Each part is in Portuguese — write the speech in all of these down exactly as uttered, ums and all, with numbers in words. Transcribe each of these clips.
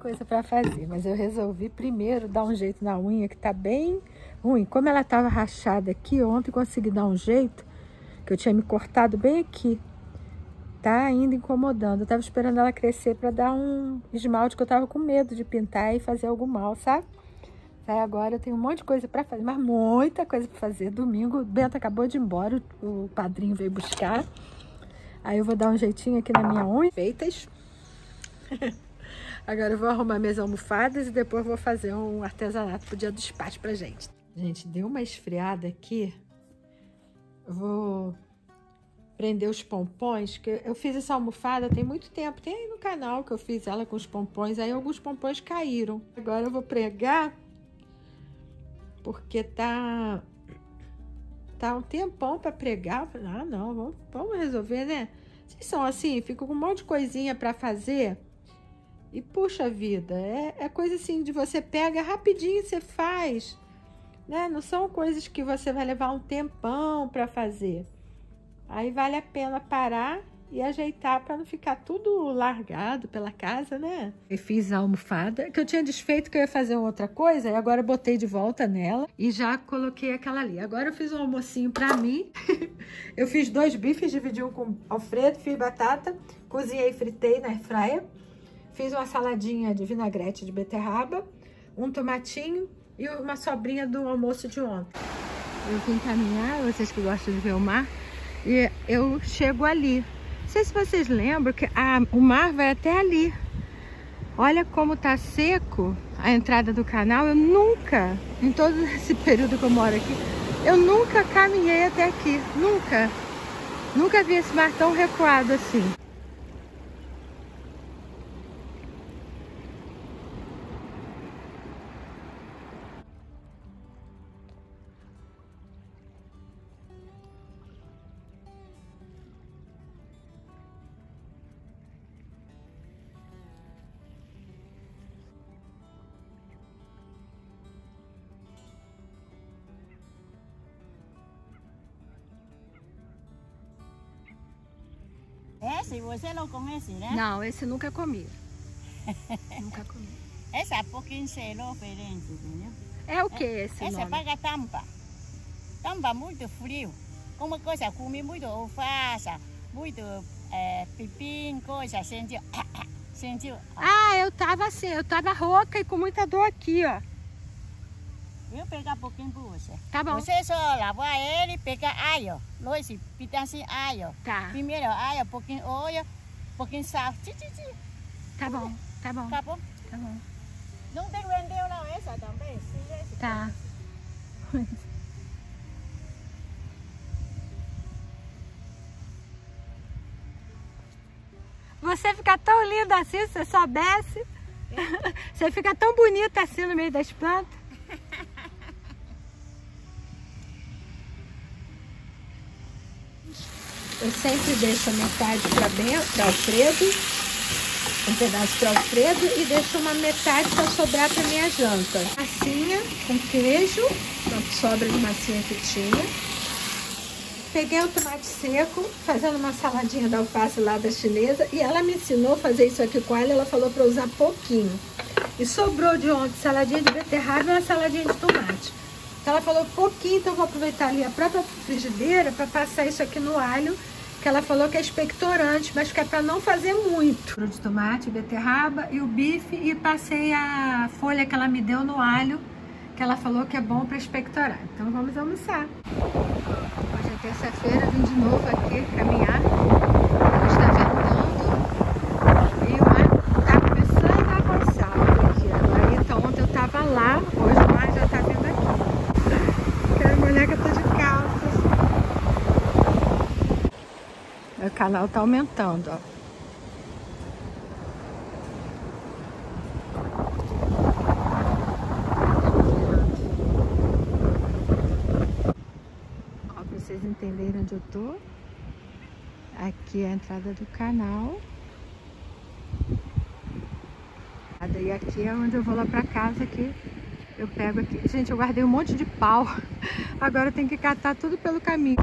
coisa para fazer, mas eu resolvi primeiro dar um jeito na unha que tá bem ruim. Como ela tava rachada aqui, ontem consegui dar um jeito, que eu tinha me cortado bem aqui. Tá ainda incomodando. Eu tava esperando ela crescer para dar um esmalte, que eu tava com medo de pintar e fazer algum mal, sabe? Aí agora eu tenho um monte de coisa para fazer, mas muita coisa para fazer. Domingo o Bento acabou de ir embora, o padrinho veio buscar. Aí eu vou dar um jeitinho aqui na minha unha. Feitas. Agora eu vou arrumar minhas almofadas e depois vou fazer um artesanato pro dia do despacho pra gente. Gente, deu uma esfriada aqui. Eu vou prender os pompons, que eu fiz essa almofada tem muito tempo. Tem aí no canal que eu fiz ela com os pompons. Aí alguns pompons caíram. Agora eu vou pregar, porque tá... Tá um tempão pra pregar. Ah, não, vamos, vamos resolver, né? Vocês são assim, ficam com um monte de coisinha pra fazer. E puxa vida, é, é coisa assim de você pega rapidinho e você faz, né? Não são coisas que você vai levar um tempão para fazer. Aí vale a pena parar e ajeitar para não ficar tudo largado pela casa, né? Eu fiz a almofada, que eu tinha desfeito que eu ia fazer outra coisa, e agora eu botei de volta nela e já coloquei aquela ali. Agora eu fiz um almocinho para mim. Eu fiz dois bifes, dividi um com Alfredo, fiz batata, cozinhei e fritei na airfryer. Fiz uma saladinha de vinagrete de beterraba, um tomatinho e uma sobrinha do almoço de ontem. Eu vim caminhar, vocês que gostam de ver o mar, e eu chego ali. Não sei se vocês lembram que a, o mar vai até ali. Olha como tá seco a entrada do canal. Eu nunca, em todo esse período que eu moro aqui, eu nunca caminhei até aqui. Nunca. Nunca vi esse mar tão recuado assim. Esse você não conhece, né? Não, esse nunca comi. Nunca comi. Esse é um pouquinho diferente, entendeu? É o que esse Esse é nome? paga tampa. Tampa muito frio. Como coisa, comi muito alface, muito é, pepino, coisa, sentiu. Sentiu. Ah, eu tava assim, eu tava rouca e com muita dor aqui, ó. Eu pegar um pouquinho para você. Tá bom. Você só lavar ele, pegar alho. Dois pedacinhos de alho. Tá. Primeiro alho, um pouquinho de óleo, um pouquinho de sal. Tchi, tchi, tchi. Tá bom, tá bom. Tá bom? Tá bom. Não tem rendeu não, essa também. Sim, esse Tá. Você fica tão linda assim, se você soubesse. É. Você fica tão bonita assim no meio das plantas. Eu sempre deixo a metade para Bento, para Alfredo, um pedaço para Alfredo e deixo uma metade para sobrar para minha janta. Massinha com queijo, uma sobra de massinha que tinha. Peguei o tomate seco, fazendo uma saladinha da alface lá da chinesa, e ela me ensinou a fazer isso aqui com ela, ela falou para usar pouquinho. E sobrou de ontem saladinha de beterraba e uma saladinha de tomate. Então ela falou pouquinho, então eu vou aproveitar ali a própria frigideira para passar isso aqui no alho, que ela falou que é expectorante, mas que é para não fazer muito. De tomate, beterraba e o bife, e passei a folha que ela me deu no alho, que ela falou que é bom para expectorar. Então vamos almoçar. Hoje é terça-feira, vim de novo aqui caminhar. Hoje está ventando e o mar tá começando a roçar aqui agora. Então ontem eu tava lá, hoje o mar já tá vindo aqui. Quero molhar que eu tô de calças. O canal tá aumentando, ó. Ó, pra vocês entenderem onde eu tô. Aqui é a entrada do canal. E aqui é onde eu vou lá pra casa, que eu pego aqui. Gente, eu guardei um monte de pau. Agora eu tenho que catar tudo pelo caminho.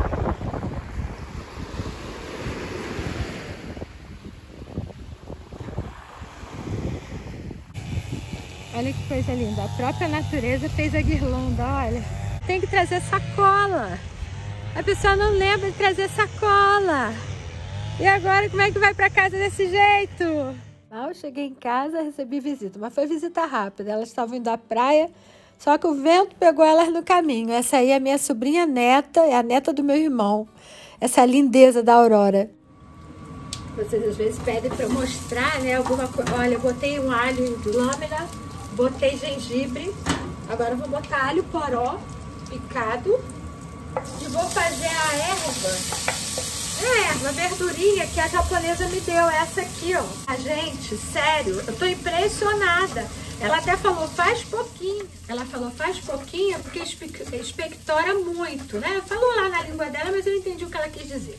Olha que coisa linda. A própria natureza fez a guirlanda, olha. Tem que trazer sacola. A pessoa não lembra de trazer sacola. E agora como é que vai para casa desse jeito? Ah, eu cheguei em casa, recebi visita, mas foi visita rápida. Elas estavam indo à praia, só que o vento pegou elas no caminho. Essa aí é a minha sobrinha neta, é a neta do meu irmão. Essa lindeza da Aurora. Vocês às vezes pedem para eu mostrar, né, alguma coisa. Olha, eu botei um alho de lâmina, botei gengibre. Agora eu vou botar alho poró picado e vou fazer a erva. É, erva, a verdurinha que a japonesa me deu, essa aqui, ó. A gente, sério, eu tô impressionada. Ela até falou, faz pouquinho. Ela falou, faz pouquinho porque expectora muito, né? Falou lá na língua dela, mas eu não entendi o que ela quis dizer.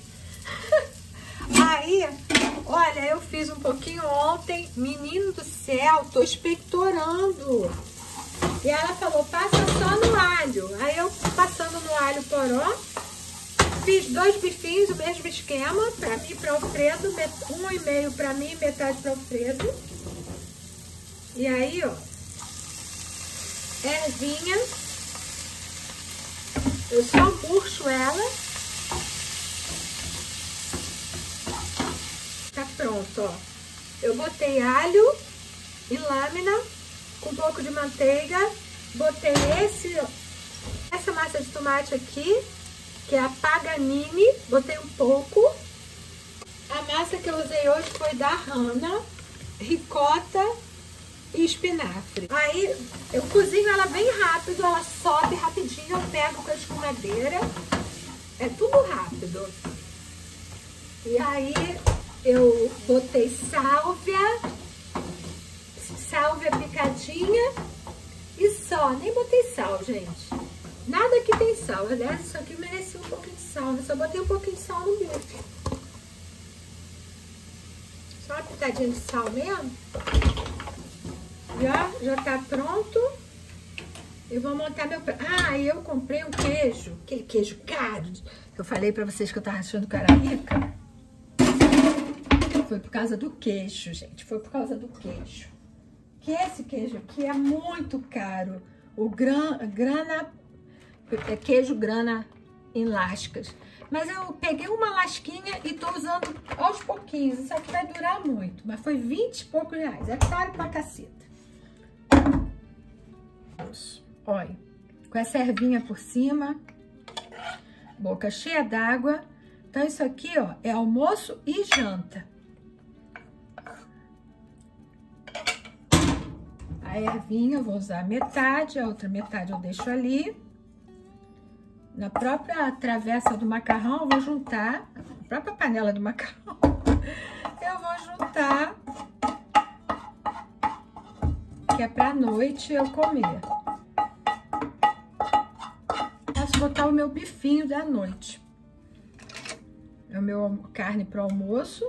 Aí, olha, eu fiz um pouquinho ontem. Menino do céu, tô expectorando. E ela falou, passa só no alho. Aí eu, passando no alho poró, fiz dois bifinhos, o mesmo esquema, pra mim e pra Alfredo, um e meio pra mim, metade pra Alfredo. E aí, ó, ervinha, eu só murcho ela. Tá pronto, ó. Eu botei alho e lâmina com um pouco de manteiga. Botei esse, essa massa de tomate aqui, que é a Paganini, botei um pouco. A massa que eu usei hoje foi da Hanna, ricota e espinafre. Aí eu cozinho ela bem rápido, ela sobe rapidinho, eu pego com a escumadeira. É tudo rápido. E aí eu botei sálvia, sálvia picadinha e só, nem botei sal, gente. Nada que tem sal. Aliás, isso aqui merecia um pouquinho de sal. Eu só botei um pouquinho de sal no bife. Só uma pitadinha de sal mesmo. E ó, já tá pronto. Eu vou montar meu... Ah, e eu comprei um queijo. Aquele queijo caro. Eu falei pra vocês que eu tava achando que era rica. Foi por causa do queijo, gente. Foi por causa do queijo. Que esse queijo aqui é muito caro. O gran... grana... É queijo grana em lascas. Mas eu peguei uma lasquinha e tô usando aos pouquinhos. Isso aqui vai durar muito. Mas foi vinte e poucos reais. É caro pra caceta. Olha, com essa ervinha por cima. Boca cheia d'água. Então isso aqui, ó, é almoço e janta. A ervinha eu vou usar metade, a outra metade eu deixo ali. Na própria travessa do macarrão, eu vou juntar, na própria panela do macarrão, eu vou juntar, que é pra noite eu comer. Posso botar o meu bifinho da noite. É o meu carne pro almoço.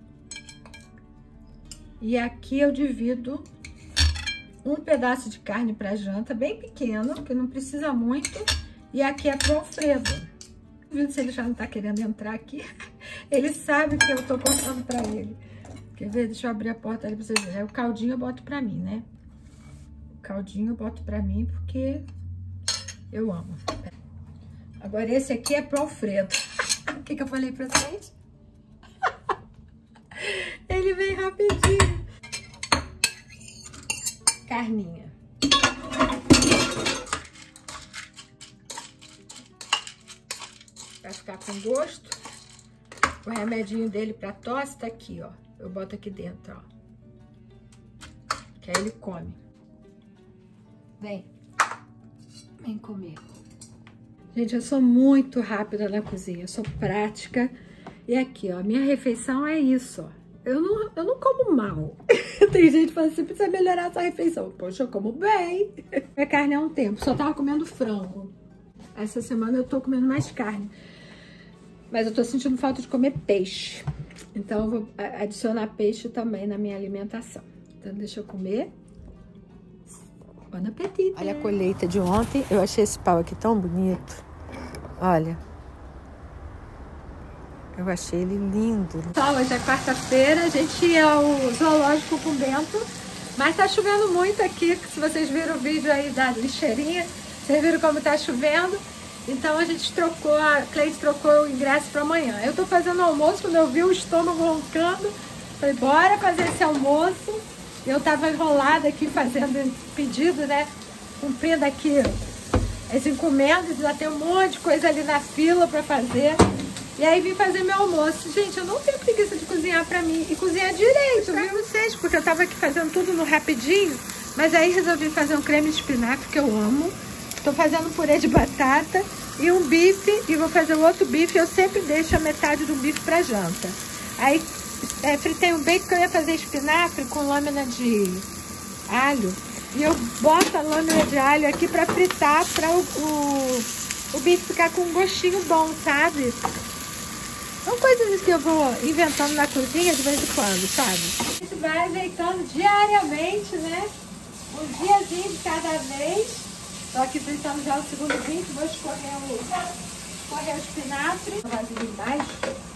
E aqui eu divido um pedaço de carne pra janta, bem pequeno, que não precisa muito. E aqui é pro Alfredo. Vindo se ele já não tá querendo entrar aqui. Ele sabe que eu tô cortando pra ele. Quer ver? Deixa eu abrir a porta ali pra vocês verem. O caldinho eu boto pra mim, né? O caldinho eu boto pra mim porque eu amo. Agora esse aqui é pro Alfredo. O que que eu falei pra vocês? Ele vem rapidinho. Carninha. Vai ficar com gosto. O remedinho dele pra tosse tá aqui, ó. Eu boto aqui dentro, ó. Que aí ele come. Vem. Vem comer. Gente, eu sou muito rápida na cozinha. Eu sou prática. E aqui, ó. Minha refeição é isso, ó. Eu não, eu não como mal. Tem gente que fala assim, precisa melhorar essa refeição. Poxa, eu como bem. Minha carne há um tempo. Só tava comendo frango. Essa semana eu tô comendo mais carne. Mas eu tô sentindo falta de comer peixe. Então eu vou adicionar peixe também na minha alimentação. Então deixa eu comer. Bom apetite. Olha a colheita de ontem. Eu achei esse pau aqui tão bonito. Olha. Eu achei ele lindo. Então, hoje é quarta-feira. A gente ia ao zoológico com o Bento. Mas tá chovendo muito aqui, se vocês viram o vídeo aí da lixeirinha, vocês viram como tá chovendo. Então a gente trocou, a Cleide trocou o ingresso para amanhã. Eu tô fazendo almoço, quando eu vi o estômago roncando, falei, bora fazer esse almoço. Eu tava enrolada aqui fazendo pedido, né? Cumprindo aqui as encomendas, já tem um monte de coisa ali na fila para fazer. E aí vim fazer meu almoço. Gente, eu não tenho preguiça de cozinhar pra mim. E cozinhar direito, viu? Vocês, porque eu tava aqui fazendo tudo no rapidinho. Mas aí resolvi fazer um creme de espinafre, que eu amo. Tô fazendo purê de batata e um bife. E vou fazer o outro bife. Eu sempre deixo a metade do bife pra janta. Aí é, fritei um bacon, que eu ia fazer espinafre com lâmina de alho. E eu boto a lâmina de alho aqui pra fritar, pra o, o, o bife ficar com um gostinho bom, sabe? São coisas que eu vou inventando na cozinha de vez em quando, sabe? A gente vai ajeitando diariamente, né? Um diazinho de cada vez. Tô aqui fritando já o segundo bife, vou escorrer o, escorrer o espinafre. Um vasinho embaixo.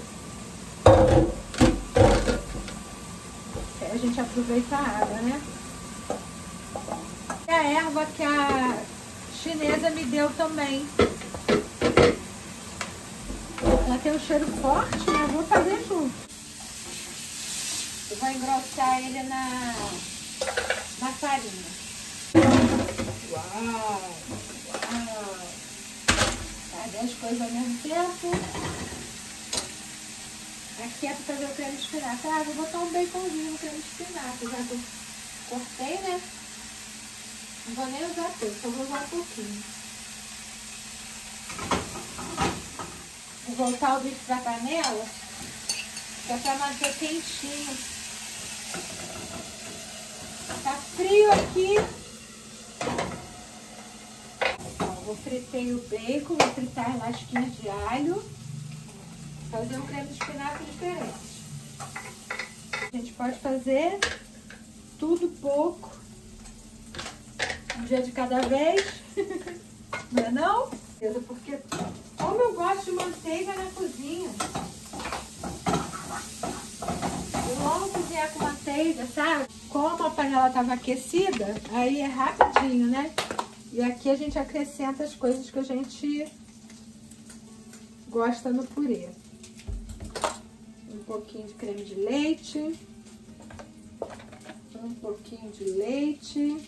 Aí a gente aproveita a água, né? E a erva que a chinesa me deu também. Ela tem um cheiro forte, né? Eu vou fazer junto. Eu vou engrossar ele na, na farinha. Uau! Uau! Fazer as coisas ao mesmo tempo. Aqui é pra fazer o creme de espinafre. Ah, vou botar um baconzinho no creme de espinafre. Já que eu cortei, né? Não vou nem usar tudo, só vou usar um pouquinho. Vou voltar o bife pra panela, que é pra manter quentinho. Tá frio aqui. Ó, vou fritei o bacon, vou fritar as lasquinhas de alho. Fazer um creme de espinafre diferente. A gente pode fazer tudo pouco. Um dia de cada vez. Não é não? Porque como eu gosto de manteiga na cozinha. Eu amo cozinhar com manteiga, sabe? Como a panela estava aquecida, aí é rapidinho, né? E aqui a gente acrescenta as coisas que a gente gosta no purê. Um pouquinho de creme de leite. Um pouquinho de leite.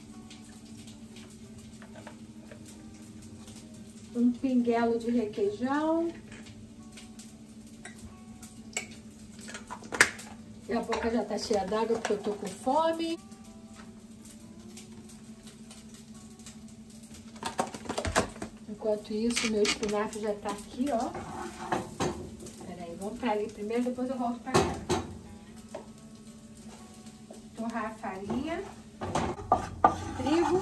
Um pinguelo de requeijão. E a boca já tá cheia d'água porque eu tô com fome. Enquanto isso, meu espinafre já tá aqui, ó. Peraí, vamos pra ali primeiro, depois eu volto pra cá. Torrar a farinha. Trigo.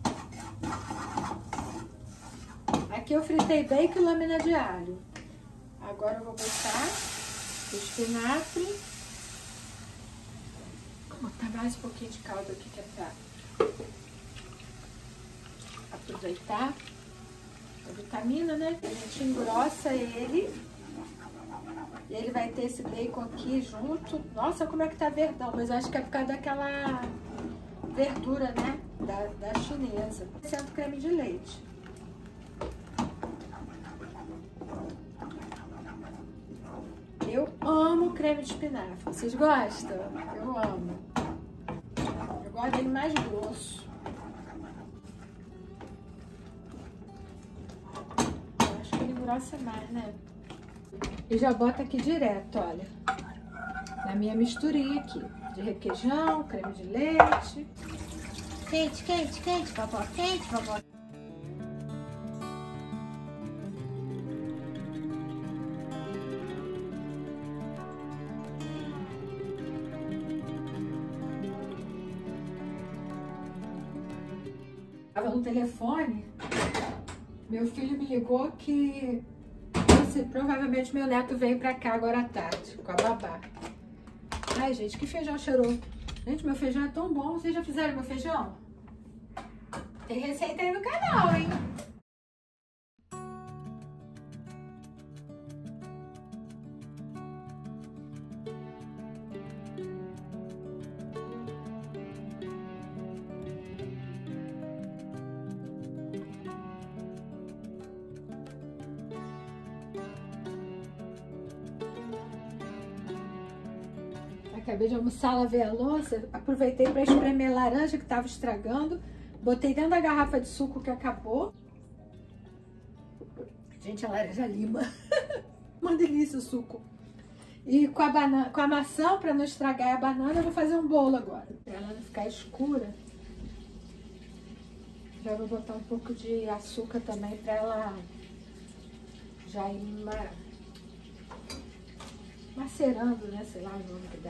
Aqui eu fritei bacon e lâmina de alho. Agora eu vou botar o espinafre. Vou botar mais um pouquinho de caldo aqui, que é pra aproveitar a vitamina, né? A gente engrossa ele. E ele vai ter esse bacon aqui junto. Nossa, como é que tá verdão. Mas eu acho que é por causa daquela verdura, né? Da, da chinesa. Sendo creme de leite. Eu amo creme de espinafre. Vocês gostam? Eu amo. Eu gosto dele mais grosso. Eu acho que ele engrossa mais, né? E já boto aqui direto, olha. Na minha misturinha aqui. De requeijão, creme de leite. Quente, quente, quente, vovó. Quente, vovó. Estava no telefone, meu filho me ligou que esse, provavelmente meu neto veio pra cá agora à tarde, com a babá. Ai, gente, que feijão cheiroso. Gente, meu feijão é tão bom. Vocês já fizeram meu feijão? Tem receita aí no canal, hein? Acabei de almoçar, lavei a louça, aproveitei para espremer laranja que estava estragando, botei dentro da garrafa de suco que acabou. Gente, a laranja lima. Uma delícia o suco. E com a, banana, com a maçã, para não estragar a banana, eu vou fazer um bolo agora. Para ela não ficar escura. Já vou botar um pouco de açúcar também para ela já ir ma... macerando, né? Sei lá o nome que dá.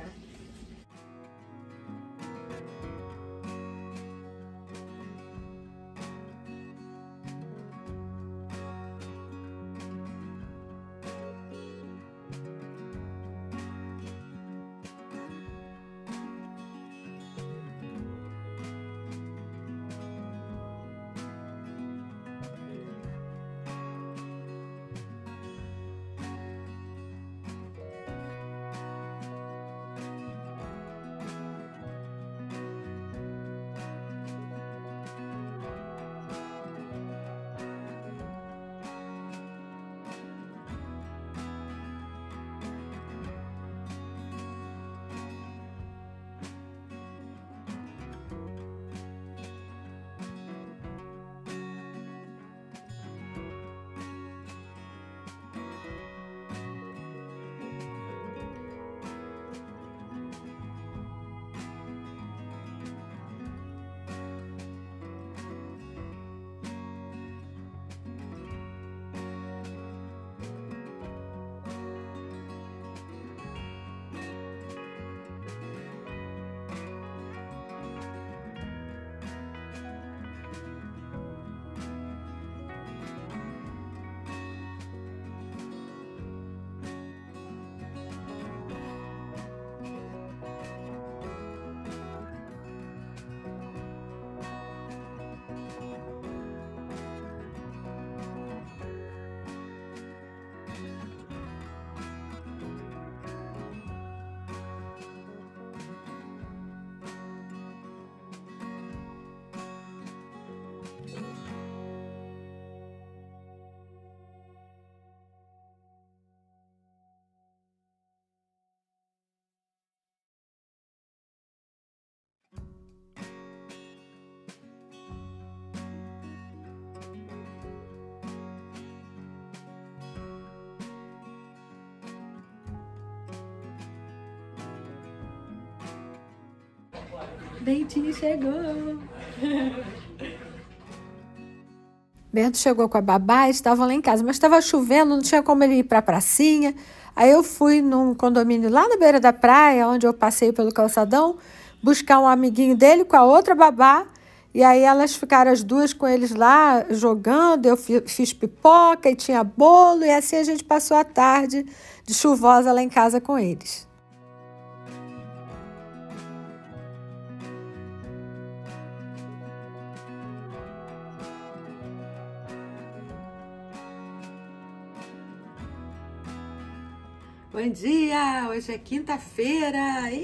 Bentinho chegou. Bento chegou com a babá, eles estavam lá em casa, mas estava chovendo, não tinha como ele ir para a pracinha. Aí eu fui num condomínio lá na beira da praia, onde eu passei pelo calçadão, buscar um amiguinho dele com a outra babá. E aí elas ficaram as duas com eles lá jogando, eu fiz pipoca e tinha bolo, e assim a gente passou a tarde de chuvosa lá em casa com eles. Bom dia! Hoje é quinta-feira!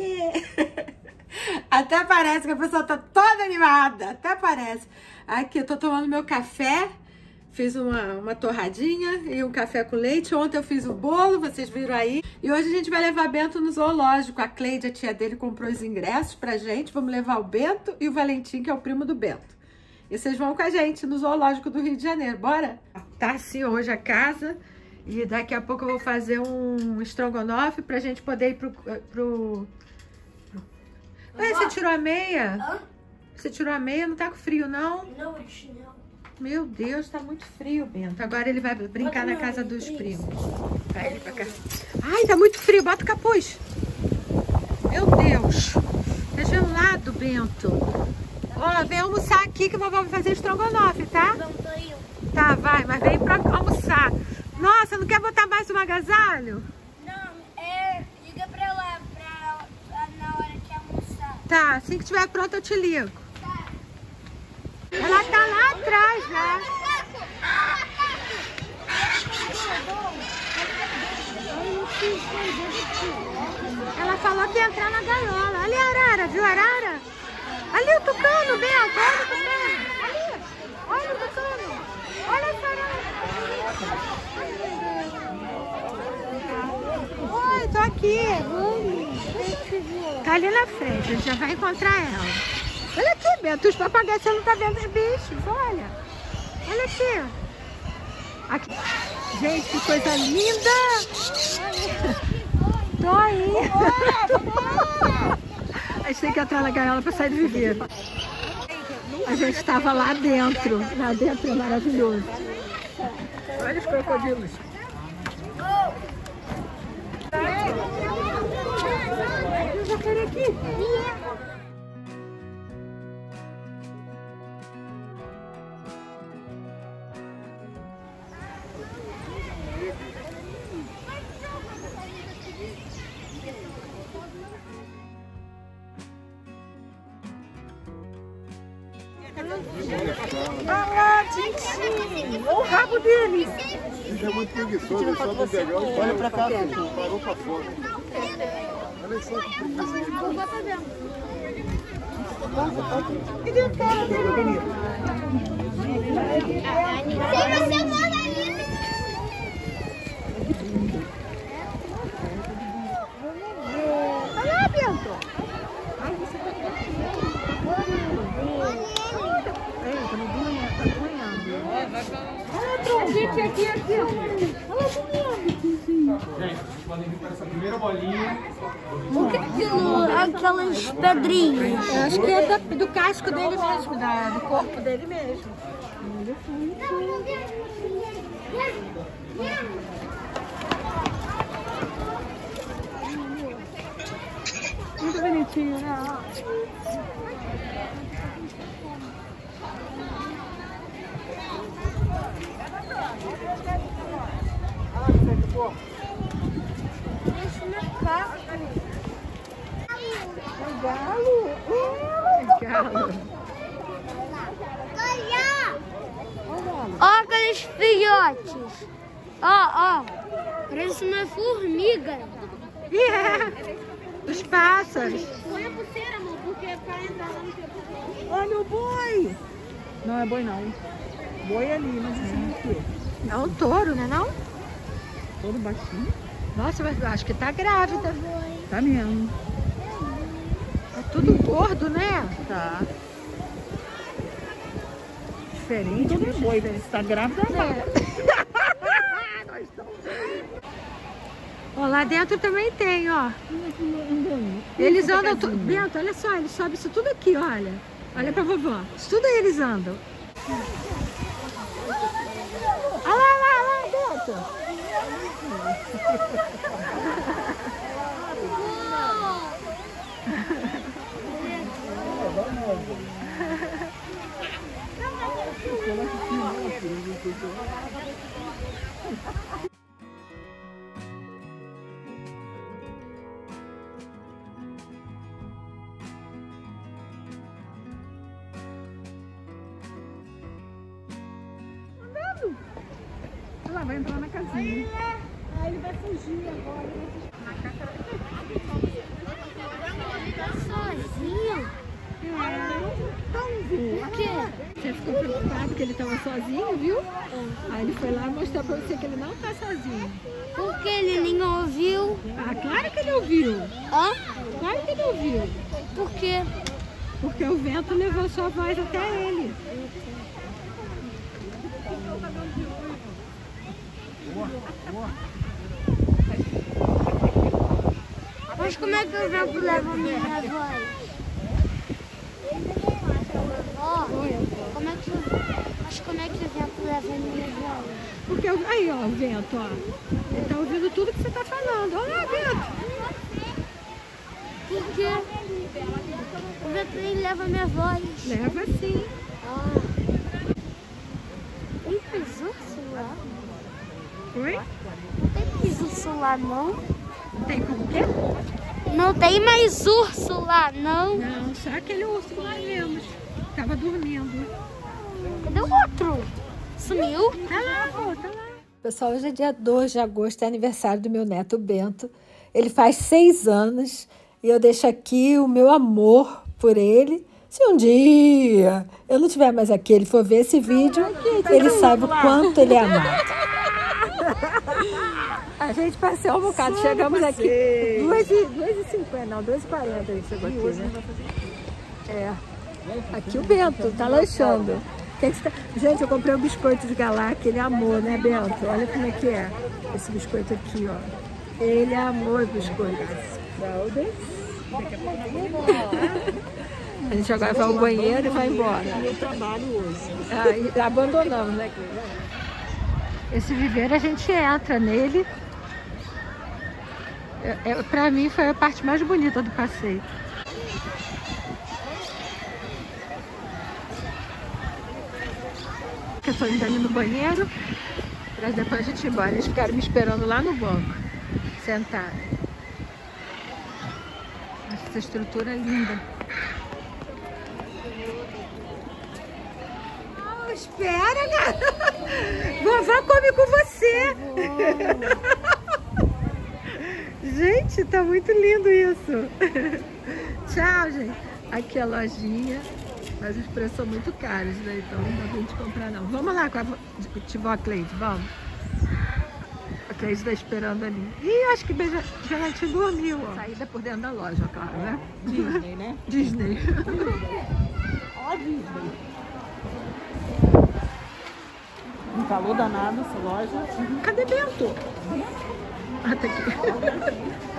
Até parece que a pessoa tá toda animada, até parece. Aqui, eu tô tomando meu café, fiz uma, uma torradinha e um café com leite. Ontem eu fiz o bolo, vocês viram aí. E hoje a gente vai levar Bento no zoológico. A Cleide, a tia dele, comprou os ingressos pra gente. Vamos levar o Bento e o Valentim, que é o primo do Bento. E vocês vão com a gente no zoológico do Rio de Janeiro, bora? Tá assim hoje a casa. E daqui a pouco eu vou fazer um estrogonofe pra gente poder ir pro... pro... Ué, você tirou a meia? Hã? Você tirou a meia? Não tá com frio, não? Não, chinelo. Meu Deus, tá muito frio, Bento. Agora ele vai brincar na casa dos primos. Vai ele pra cá. Ai, tá muito frio. Bota o capuz. Meu Deus. Tá gelado, Bento. Ó, vem almoçar aqui que a vovó vai fazer estrogonofe, tá? Tá, vai, mas vem pra almoçar. Nossa, não quer botar mais um agasalho? Não, é... Liga pra lá, pra, pra na hora de almoçar. Tá, assim que estiver pronto eu te ligo. Tá. Ela tá lá atrás, já. Ela falou que ia entrar na gaiola. Ali a arara, viu a arara? Ali o tucano, Bento, olha o tucano. Ali, olha o tucano. Olha essa arara. Oi, tô aqui. Oi, tá ali na frente, a gente já vai encontrar ela. Olha aqui, Bento, os papagaios, você não tá vendo os bichos, olha. Olha aqui. Aqui. Gente, que coisa linda. Tô aí. A gente tem que entrar na gaiola pra sair do viveiro. A gente estava lá dentro. Lá dentro é maravilhoso. Olha os crocodilos. Eu já quero aqui. Ah, Titi! Olha o rabo dele! Ele é muito preguiçoso, ele só não pegar. Olha pra cá, filho. Parou pra fora. Olha só que preguiça dele. Não vai fazer. Cadê a cara dele, bonito? Se você mora ali. Olha lá, Bento! Ai, você tá Aqui, aqui, aqui. Gente, vocês podem vir para essa primeira bolinha. O que é aquilo? Aquelas pedrinhas. Eu acho que é da, do casco dele mesmo, da, do corpo dele mesmo. Muito bonitinho, né? Esse macaco. Galo! É, galo! Ó, aqueles filhotes. Ó, ó. Parece uma formiga. E é! Os pássaros! Põe a pulseira, amor, porque é pra entrar lá no teu. Olha o boi! Não é boi não. Boi é ali, mas isso não é o quê? É um touro, né não? Todo baixinho. Nossa, mas eu acho que tá grávida. Tá mesmo. É tudo gordo, né? Tá. Diferente do boi. Se tá grávida, não. É. Ó, lá dentro também tem, ó. Eles andam tudo. Bento, olha só, eles sobem isso tudo aqui, olha. Olha pra vovó. Isso tudo aí eles andam. Olha lá, lá, lá, Bento. Olha lá, vai entrar na casinha. Ah, ele vai fugir agora. Sozinho? Por quê? Você ficou preocupado que ele estava sozinho, viu? Aí ele foi lá mostrar pra você que ele não tá sozinho. Porque ele nem ouviu. Ah, claro que ele ouviu. Hã? Claro que ele ouviu. Por quê? Porque o vento levou sua voz até ele. Mas como é que o vento leva a minha voz? Ó, como é que o... Mas como é que o vento leva a minha voz? Porque eu- aí, ó, o vento, ó. Ele tá ouvindo tudo que você tá falando. Olha lá, vento. Por quê? O vento nem leva a minha voz. Leva sim. Ah. Tem piso lá? Oi? Não tem piso lá, não? Não tem como o quê? Não tem mais urso lá, não? Não, só aquele urso que nós vimos. Tava dormindo. Cadê o outro? Sumiu? Tá lá, pô, tá lá. Pessoal, hoje é dia dois de agosto, é aniversário do meu neto Bento. Ele faz seis anos e eu deixo aqui o meu amor por ele. Se um dia eu não estiver mais aqui, ele for ver esse vídeo, ele sabe o quanto ele é amado. A gente passeou um bocado, só chegamos aqui duas e cinquenta, não, duas e quarenta a gente chegou aqui, né? É. Aqui o Bento tá lanchando. Que que tá... Gente, eu comprei um biscoito de Galá, que ele amou, né, Bento? Olha como é que é esse biscoito aqui, ó. Ele amou o biscoito. A gente agora vai ao banheiro e vai embora. Eu trabalho hoje. Ah, e abandonamos, né? Esse viveiro a gente entra nele. É, é, pra mim foi a parte mais bonita do passeio. Eu tô indo ali no banheiro, pra depois a gente ir embora. Eles ficaram me esperando lá no banco, sentado. Essa estrutura é linda. Oh, espera, né? Vovó come com você. Gente, tá muito lindo isso. Tchau, gente. Aqui a lojinha. Mas os preços são muito caros, né? Então não dá pra gente comprar, não. Vamos lá com a Tivó Cleide, vamos. A Cleide tá esperando ali. Ih, acho que Beija Gelatina dormiu, ó. Saída por dentro da loja, claro, né? Disney, né? Disney. Ó, Disney. Um calor danado essa loja. Cadê Bento? Ah, tá aqui.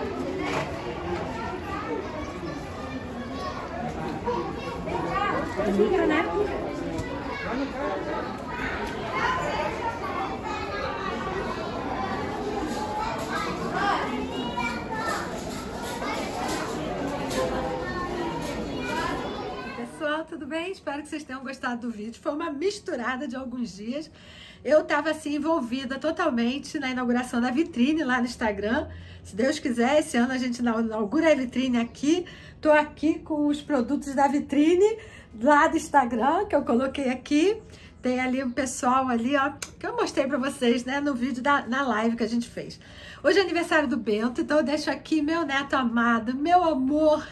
Fica, né? Pessoal, tudo bem? Espero que vocês tenham gostado do vídeo. Foi uma misturada de alguns dias. Eu estava assim envolvida totalmente na inauguração da vitrine lá no Instagram. Se Deus quiser, esse ano a gente inaugura a vitrine aqui. Tô aqui com os produtos da vitrine lá do Instagram, que eu coloquei aqui. Tem ali um pessoal ali, ó, que eu mostrei pra vocês, né, no vídeo da na live que a gente fez. Hoje é aniversário do Bento, então eu deixo aqui meu neto amado, meu amor,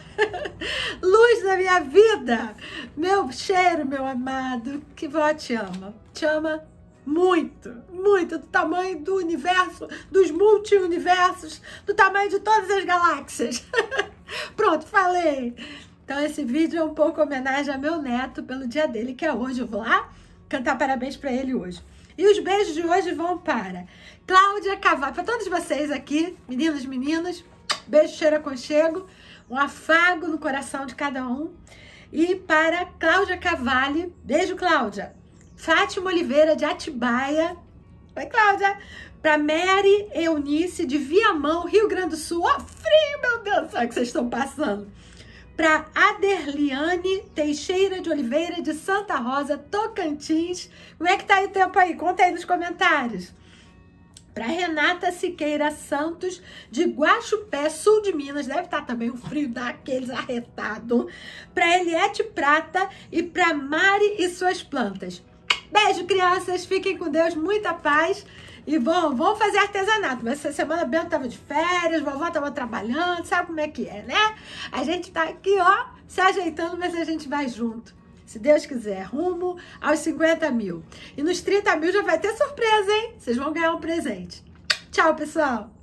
luz da minha vida, meu cheiro, meu amado, que vó te ama, te ama muito, muito, do tamanho do universo, dos multi-universos, do tamanho de todas as galáxias. Pronto, falei. Então esse vídeo é um pouco homenagem a meu neto pelo dia dele, que é hoje. Eu vou lá cantar parabéns para ele hoje. E os beijos de hoje vão para Cláudia Cavalli, para todos vocês aqui, meninos e meninas, beijo, cheiro, aconchego, um afago no coração de cada um. E para Cláudia Cavalli, beijo, Cláudia. Fátima Oliveira de Atibaia, oi, Cláudia. Para Mary Eunice de Viamão, Rio Grande do Sul, ó, frio, meu Deus, sabe que vocês estão passando. Para Aderliane Teixeira de Oliveira de Santa Rosa, Tocantins. Como é que tá aí o tempo aí? Conta aí nos comentários. Para Renata Siqueira Santos de Guaxupé, sul de Minas. Deve estar também um frio daqueles arretado. Para Eliette Prata e para Mari e suas plantas. Beijo, crianças. Fiquem com Deus. Muita paz. E vão, vão fazer artesanato. Mas essa semana Bento tava de férias, vovó tava trabalhando, sabe como é que é, né? A gente tá aqui, ó, se ajeitando, mas a gente vai junto. Se Deus quiser, rumo aos cinquenta mil. E nos trinta mil já vai ter surpresa, hein? Vocês vão ganhar um presente. Tchau, pessoal!